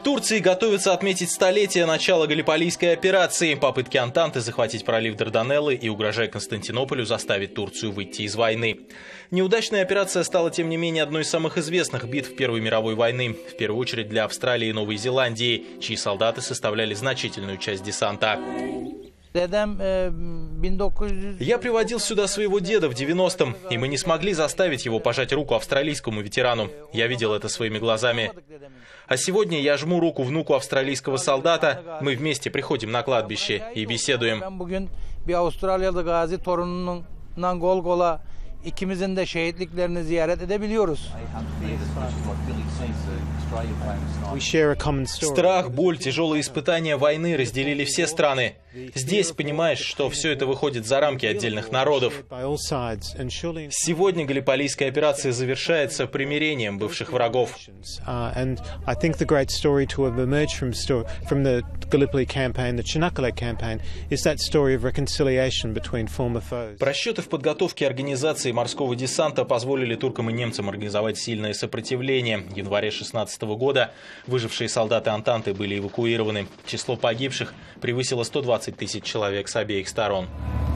Турции готовятся отметить столетие начала Галлиполийской операции. Попытки Антанты захватить пролив Дарданеллы и, угрожая Константинополю, заставить Турцию выйти из войны. Неудачная операция стала, тем не менее, одной из самых известных битв Первой мировой войны. В первую очередь для Австралии и Новой Зеландии, чьи солдаты составляли значительную часть десанта. Я приводил сюда своего деда в 90-м, и мы не смогли заставить его пожать руку австралийскому ветерану. Я видел это своими глазами. А сегодня я жму руку внуку австралийского солдата, мы вместе приходим на кладбище и беседуем. İkimizin de şehitliklerini ziyaret edebiliyoruz. Страх, боль, тяжелые испытания войны разделили все страны. Здесь понимаешь, что все это выходит за рамки отдельных народов. Сегодня Галлиполийская операция завершается примирением бывших врагов. Просчеты в подготовке организации морского десанта позволили туркам и немцам организовать сильное сопротивление. В январе 2016 года выжившие солдаты Антанты были эвакуированы. Число погибших превысило 120 тысяч человек с обеих сторон.